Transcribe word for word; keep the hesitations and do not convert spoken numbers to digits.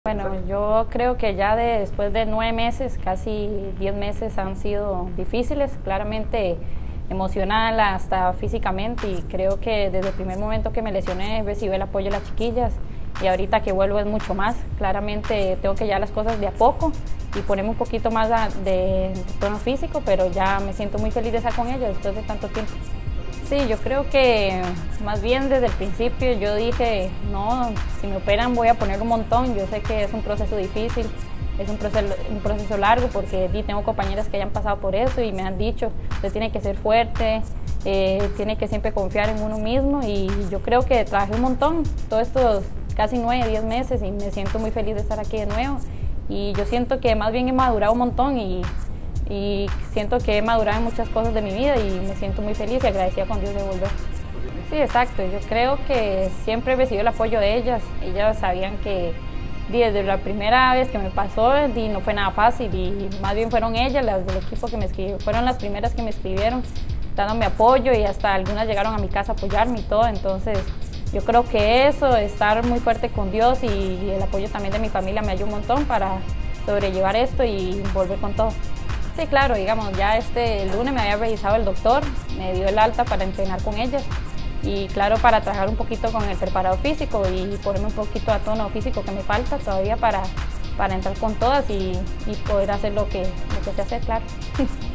Bueno, yo creo que ya de, después de nueve meses, casi diez meses han sido difíciles, claramente emocional hasta físicamente, y creo que desde el primer momento que me lesioné recibí el apoyo de las chiquillas y ahorita que vuelvo es mucho más. Claramente tengo que llevar las cosas de a poco y ponerme un poquito más de, de tono físico, pero ya me siento muy feliz de estar con ellas después de tanto tiempo. Sí, yo creo que más bien desde el principio yo dije, no, si me operan voy a poner un montón. Yo sé que es un proceso difícil, es un proceso, un proceso largo, porque tengo compañeras que hayan pasado por eso y me han dicho, usted tiene que ser fuerte, eh, tiene que siempre confiar en uno mismo, y yo creo que trabajé un montón todos estos casi nueve, diez meses y me siento muy feliz de estar aquí de nuevo, y yo siento que más bien he madurado un montón y y siento que he madurado en muchas cosas de mi vida y me siento muy feliz y agradecida con Dios de volver. Sí, exacto, yo creo que siempre he recibido el apoyo de ellas. Ellas sabían que desde la primera vez que me pasó y no fue nada fácil, y más bien fueron ellas, las del equipo que me escribieron, fueron las primeras que me escribieron dándome apoyo, y hasta algunas llegaron a mi casa a apoyarme y todo. Entonces yo creo que eso, estar muy fuerte con Dios y el apoyo también de mi familia me ayudó un montón para sobrellevar esto y volver con todo. Sí, claro, digamos, ya este lunes me había revisado el doctor, me dio el alta para entrenar con ellas y claro, para trabajar un poquito con el preparado físico y ponerme un poquito a tono físico que me falta todavía para, para entrar con todas y, y poder hacer lo que, lo que sé hacer, claro.